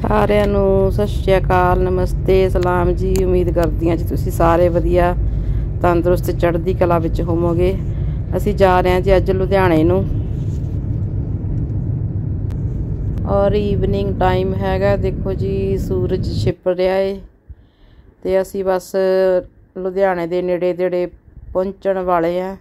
ਸਾਰਿਆਂ ਨੂੰ ਸਤਿ ਸ਼੍ਰੀ ਅਕਾਲ, ਨਮਸਤੇ, ਸਲਾਮ ਜੀ। ਉਮੀਦ ਕਰਦੀ ਹਾਂ ਜੀ ਤੁਸੀਂ ਸਾਰੇ ਵਧੀਆ ਤੰਦਰੁਸਤ ਚੜ੍ਹਦੀ ਕਲਾ ਵਿੱਚ ਹੋਵੋਗੇ। ਅਸੀਂ ਜਾ ਰਹੇ ਹਾਂ ਜੀ ਅੱਜ ਲੁਧਿਆਣੇ ਨੂੰ ਔਰ ਈਵਨਿੰਗ ਟਾਈਮ ਹੈਗਾ। ਦੇਖੋ ਜੀ ਸੂਰਜ ਛਿਪ ਰਿਹਾ ਏ ਤੇ ਅਸੀਂ ਬਸ ਲੁਧਿਆਣੇ ਦੇ ਨੇੜੇ ਤੇੜੇ ਪਹੁੰਚਣ ਵਾਲੇ ਹਾਂ।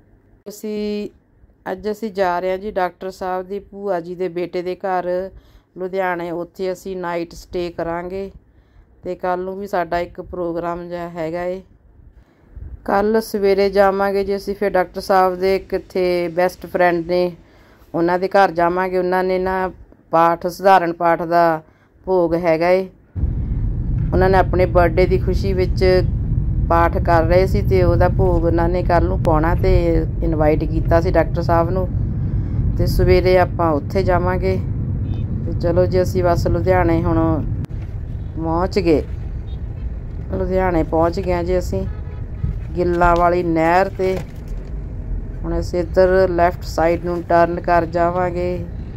ਅੱਜ ਅਸੀਂ ਜਾ ਰਹੇ ਹਾਂ ਜੀ ਡਾਕਟਰ ਸਾਹਿਬ ਦੀ ਭੂਆ ਜੀ ਦੇ ਬੇਟੇ ਦੇ ਘਰ ਲੁਧਿਆਣੇ। ਉੱਥੇ ਅਸੀਂ ਨਾਈਟ ਸਟੇ ਕਰਾਂਗੇ ਤੇ ਕੱਲ ਨੂੰ ਵੀ ਸਾਡਾ ਇੱਕ ਪ੍ਰੋਗਰਾਮ ਜਿਹਾ ਹੈਗਾ ਏ। ਕੱਲ ਸਵੇਰੇ ਜਾਵਾਂਗੇ ਜੀ ਅਸੀਂ ਫਿਰ ਡਾਕਟਰ ਸਾਹਿਬ ਦੇ ਕਿੱਥੇ ਬੈਸਟ ਫਰੈਂਡ ਨੇ ਉਹਨਾਂ ਦੇ ਘਰ ਜਾਵਾਂਗੇ। ਉਹਨਾਂ ਨੇ ਨਾ ਸਧਾਰਨ ਪਾਠ ਦਾ ਭੋਗ ਹੈਗਾ ਏ। ਉਹਨਾਂ ਨੇ ਆਪਣੇ ਬਰਥਡੇ ਦੀ ਖੁਸ਼ੀ ਵਿੱਚ ਪਾਠ ਕਰ ਰਹੇ ਸੀ ਤੇ ਉਹਦਾ ਭੋਗ ਉਹਨਾਂ ਨੇ ਕੱਲ ਨੂੰ ਪਾਉਣਾ ਤੇ ਇਨਵਾਈਟ ਕੀਤਾ ਸੀ ਡਾਕਟਰ ਸਾਹਿਬ ਨੂੰ। ਤੇ ਸਵੇਰੇ ਆਪਾਂ ਉੱਥੇ ਜਾਵਾਂਗੇ। ਤੇ ਚਲੋ ਜੀ ਅਸੀਂ ਬਸ ਲੁਧਿਆਣੇ ਹੁਣ ਪਹੁੰਚ ਗਏ। ਲੁਧਿਆਣੇ ਪਹੁੰਚ ਗਏ ਜੀ ਅਸੀਂ ਗਿੱਲਾਂ ਵਾਲੀ ਨਹਿਰ ਤੇ। ਹੁਣ ਅਸੀਂ ਇੱਧਰ ਲੈਫਟ ਸਾਈਡ ਨੂੰ ਟਰਨ ਕਰ ਜਾਵਾਂਗੇ।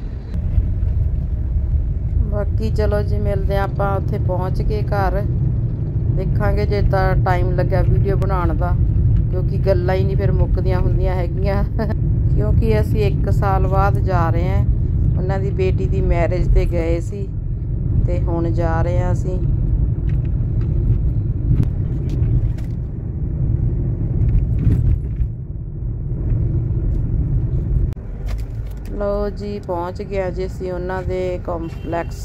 ਬਾਕੀ ਚਲੋ ਜੀ ਮਿਲਦੇ ਹਾਂ ਆਪਾਂ ਉੱਥੇ ਪਹੁੰਚ ਕੇ ਘਰ। ਦੇਖਾਂਗੇ ਜੇ ਤਾਂ ਟਾਈਮ ਲੱਗਿਆ ਵੀਡੀਓ ਬਣਾਉਣ ਦਾ, ਕਿਉਂਕਿ ਗੱਲਾਂ ਹੀ ਨਹੀਂ ਫਿਰ ਮੁੱਕਦੀਆਂ ਹੁੰਦੀਆਂ ਹੈਗੀਆਂ। ਕਿਉਂਕਿ ਅਸੀਂ 1 ਸਾਲ ਬਾਅਦ ਜਾ ਰਹੇ ਹਾਂ। ਉਹਨਾਂ ਦੀ ਬੇਟੀ ਦੀ ਮੈਰਿਜ 'ਤੇ ਗਏ ਸੀ ਤੇ ਹੁਣ ਜਾ ਰਹੇ ਹਾਂ ਅਸੀਂ। ਲਓ ਜੀ ਪਹੁੰਚ ਗਿਆ ਜੀ ਅਸੀਂ ਉਹਨਾਂ ਦੇ ਕੰਪਲੈਕਸ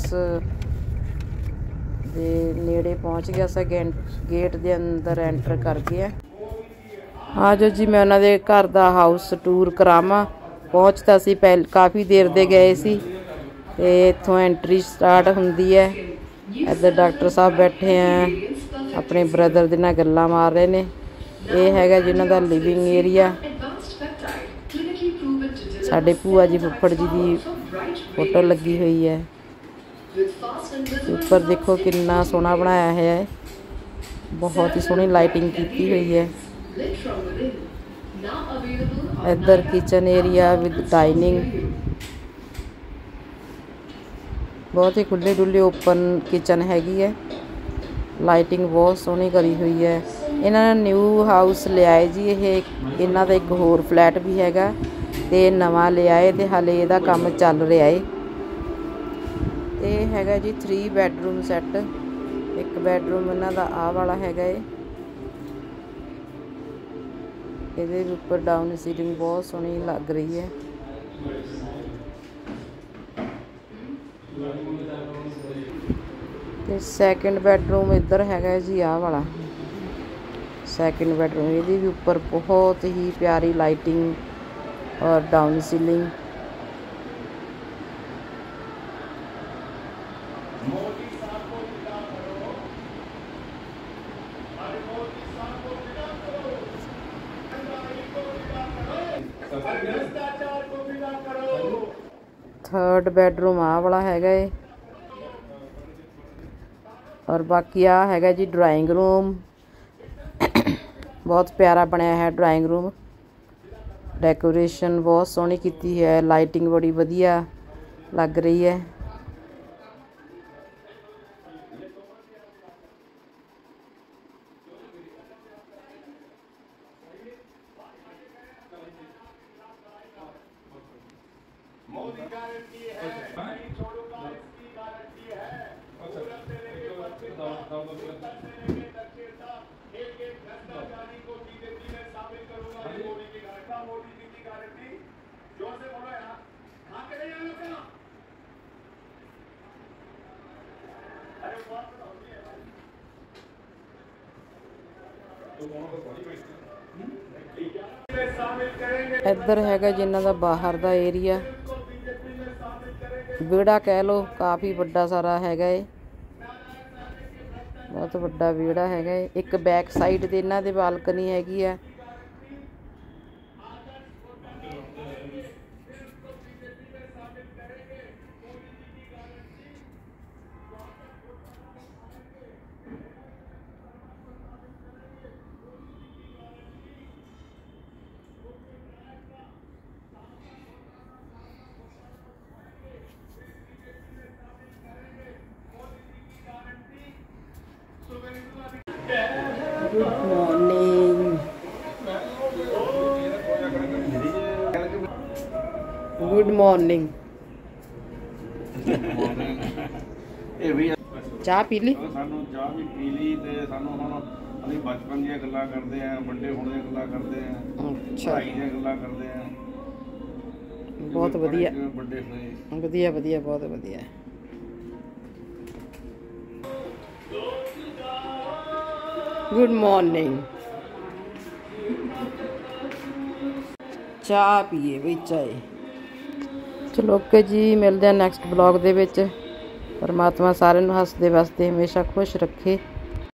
ਦੇ ਨੇੜੇ ਪਹੁੰਚ ਗਿਆ। ਅਸੀਂ ਗੇਟ ਦੇ ਅੰਦਰ ਐਂਟਰ ਕਰ ਗਏ। ਆ ਜਾਓ ਜੀ ਮੈਂ ਉਹਨਾਂ ਦੇ ਘਰ ਦਾ ਹਾਊਸ ਟੂਰ ਕਰਾਵਾਂ। ਪਹੁੰਚਦਾ ਸੀ ਕਾਫੀ ਦੇਰ ਦੇ ਗਏ ਸੀ ਤੇ ਇੱਥੋਂ ਐਂਟਰੀ ਸਟਾਰਟ ਹੁੰਦੀ ਹੈ। ਇੱਧਰ ਡਾਕਟਰ ਸਾਹਿਬ ਬੈਠੇ ਆ, ਆਪਣੇ ਬ੍ਰਦਰ ਦੇ ਨਾਲ ਗੱਲਾਂ ਮਾਰ ਰਹੇ ਨੇ। ਇਹ ਹੈਗਾ ਜਿਹਨਾਂ ਦਾ ਲਿਵਿੰਗ ਏਰੀਆ। ਸਾਡੇ ਭੂਆ ਜੀ ਫੁੱਫੜ ਜੀ ਦੀ ਫੋਟੋ ਲੱਗੀ ਹੋਈ ਹੈ। ਉੱਪਰ ਦੇਖੋ ਕਿੰਨਾ ਸੋਹਣਾ ਬਣਾਇਆ ਹੈ, ਬਹੁਤ ਹੀ ਸੋਹਣੀ ਲਾਈਟਿੰਗ ਕੀਤੀ ਹੋਈ ਹੈ। ਇੱਧਰ ਕਿਚਨ ਏਰੀਆ ਵਿਦ ਡਾਈਨਿੰਗ, ਬਹੁਤ ਹੀ ਖੁੱਲ੍ਹੀ ਡੁੱਲੀ ਓਪਨ ਕਿਚਨ ਹੈਗੀ ਹੈ। ਲਾਈਟਿੰਗ ਬਹੁਤ ਸੋਹਣੀ ਕਰੀ ਹੋਈ ਹੈ। ਇਹਨਾਂ ਨੇ ਨਿਊ ਹਾਊਸ ਲਿਆ ਹੈ ਜੀ। ਇਹਨਾਂ ਦਾ ਇੱਕ ਹੋਰ ਫਲੈਟ ਵੀ ਹੈਗਾ ਤੇ ਨਵਾਂ ਲਿਆ ਏ ਤੇ ਹਾਲੇ ਇਹਦਾ ਕੰਮ ਚੱਲ ਰਿਹਾ ਏ। ਇਹ ਹੈਗਾ ਜੀ 3 ਬੈਡਰੂਮ ਸੈੱਟ। ਇੱਕ ਬੈਡਰੂਮ ਇਹਨਾਂ ਦਾ ਆਹ ਵਾਲਾ ਹੈਗਾ ਏ। ਇਹਦੇ ਉੱਪਰ ਡਾਊਨ ਸੀਲਿੰਗ ਬਹੁਤ ਸੋਹਣੀ ਲੱਗ ਰਹੀ ਹੈ। ਤੇ ਸੈਕਿੰਡ ਬੈਡਰੂਮ ਇੱਧਰ ਹੈਗਾ ਜੀ ਆਹ ਵਾਲਾ ਸੈਕਿੰਡ ਬੈਡਰੂਮ। ਇਹਦੀ ਵੀ ਉੱਪਰ ਬਹੁਤ ਹੀ ਪਿਆਰੀ ਲਾਈਟਿੰਗ ਔਰ ਡਾਊਨ ਸੀਲਿੰਗ। ਥਰਡ ਬੈਡਰੂਮ ਆਹ ਵਾਲਾ ਹੈਗਾ ਏ ਔਰ ਬਾਕੀ ਆਹ ਹੈਗਾ ਜੀ ਡਰਾਇੰਗ ਰੂਮ। ਬਹੁਤ ਪਿਆਰਾ ਬਣਿਆ ਹੈ ਡਰਾਇੰਗ ਰੂਮ। ਡੈਕੋਰੇਸ਼ਨ ਬਹੁਤ ਸੋਹਣੀ ਕੀਤੀ ਹੈ, ਲਾਈਟਿੰਗ ਬੜੀ ਵਧੀਆ ਲੱਗ ਰਹੀ ਹੈ। ਇੱਧਰ ਹੈਗਾ ਜੀ ਇਹਨਾਂ ਦਾ ਬਾਹਰ ਦਾ ਏਰੀਆ, ਵਿਹੜਾ ਕਹਿ ਲਓ। ਕਾਫੀ ਵੱਡਾ ਸਾਰਾ ਹੈਗਾ ਏ, ਬਹੁਤ ਵੱਡਾ ਵਿਹੜਾ ਹੈਗਾ ਏ। ਇੱਕ ਬੈਕ ਸਾਈਡ ਤੇ ਇਹਨਾਂ ਦੇ ਬਾਲਕਨੀ ਹੈਗੀ ਆ। Good morning. ਇਹ ਵੀ ਚਾਹ ਪੀ ਲਈ? ਸਾਨੂੰ ਚਾਹ ਵੀ ਪੀ ਲਈ ਤੇ ਸਾਨੂੰ ਹੁਣ ਅਸੀਂ ਬਚਪਨ ਦੀਆਂ ਗੱਲਾਂ ਕਰਦੇ ਆਂ, ਵੱਡੇ ਹੋਣ ਦੀਆਂ ਗੱਲਾਂ ਕਰਦੇ ਆਂ, ਅੱਛਾ, ਪੜ੍ਹਾਈ ਦੀਆਂ ਗੱਲਾਂ ਕਰਦੇ ਆਂ। ਬਹੁਤ ਵਧੀਆ, ਵੱਡੇ ਹੋਏ ਵਧੀਆ ਵਧੀਆ, ਬਹੁਤ ਵਧੀਆ। Good morning. ਚਾਹ ਪੀਏ ਬਈ ਚਾਹ। ਚਲੋ ਓਕੇ ਜੀ, ਮਿਲਦੇ ਹਾਂ ਨੈਕਸਟ ਬਲੌਗ ਦੇ ਵਿੱਚ। ਪਰਮਾਤਮਾ ਸਾਰਿਆਂ ਨੂੰ ਹੱਸਦੇ ਵਸਦੇ ਹਮੇਸ਼ਾ ਖੁਸ਼ ਰੱਖੇ।